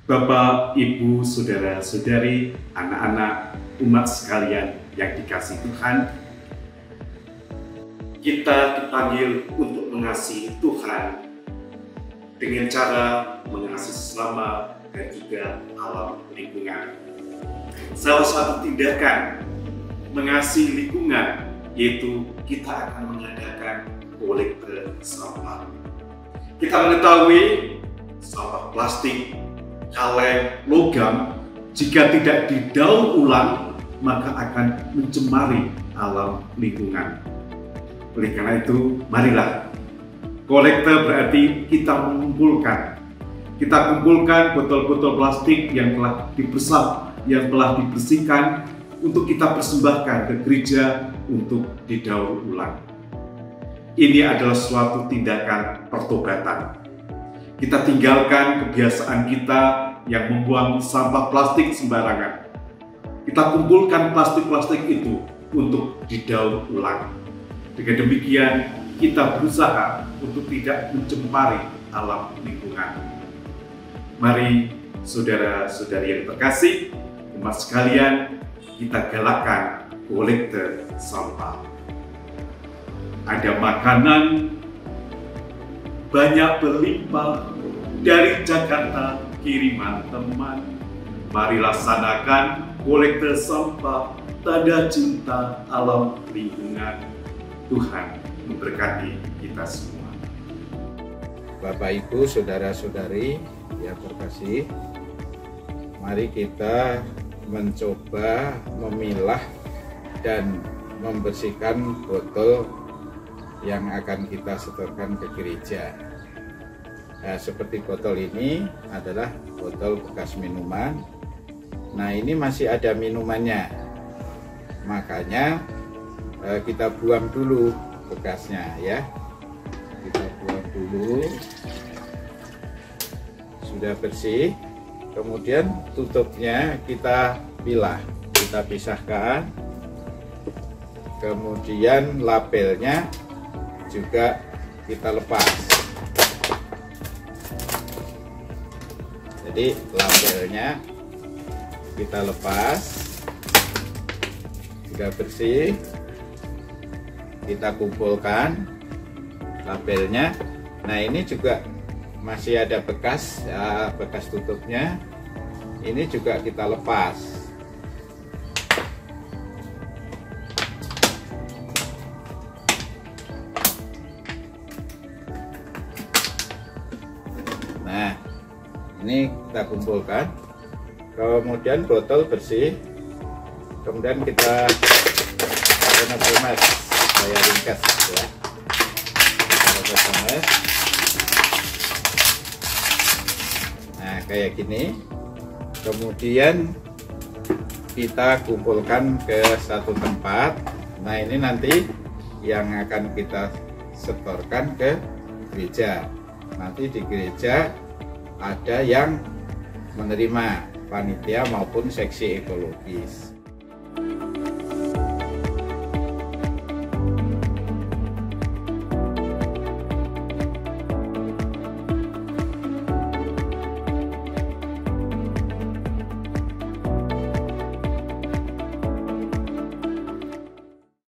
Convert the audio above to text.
Bapak, Ibu, Saudara-saudari, anak-anak, umat sekalian yang dikasihi Tuhan, kita dipanggil untuk mengasihi Tuhan dengan cara mengasihi sesama dan juga alam lingkungan. Salah satu tindakan mengasihi lingkungan yaitu kita akan mengadakan kolekte sampah. Kita mengetahui sampah plastik, kaleng, logam jika tidak didaur ulang maka akan mencemari alam lingkungan. Oleh karena itu, marilah kolekte berarti kita mengumpulkan. Kita kumpulkan botol-botol plastik yang telah dipersap, yang telah dibersihkan untuk kita persembahkan ke gereja untuk didaur ulang. Ini adalah suatu tindakan pertobatan. Kita tinggalkan kebiasaan kita yang membuang sampah plastik sembarangan. Kita kumpulkan plastik-plastik itu untuk didaur ulang. Dengan demikian, kita berusaha untuk tidak mencemari alam lingkungan. Mari saudara-saudari yang terkasih, umat sekalian, kita galakkan kolekte sampah. Ada makanan banyak berlimpah dari Jakarta, kiriman teman. Mari laksanakan kolekte sampah, tanda cinta alam lingkungan. Tuhan memberkati kita semua. Bapak, Ibu, Saudara-saudari yang terkasih, mari kita mencoba memilah dan membersihkan botol yang akan kita setorkan ke gereja. Nah, seperti botol ini adalah botol bekas minuman. Nah, ini masih ada minumannya, makanya kita buang dulu bekasnya ya. Kita buang dulu, sudah bersih. Kemudian tutupnya kita pilah, kita pisahkan. Kemudian labelnya juga kita lepas. Jadi labelnya kita lepas, sudah bersih. Kita kumpulkan labelnya. Nah, ini juga masih ada bekas ya, bekas tutupnya. Ini juga kita lepas. Nah, ini kita kumpulkan. Kemudian botol bersih. Kemudian kita remes, saya ringkas ya. Remes. Nah, kayak gini. Kemudian kita kumpulkan ke satu tempat. Nah, ini nanti yang akan kita setorkan ke gereja. Nanti di gereja ada yang menerima, panitia maupun seksi ekologis.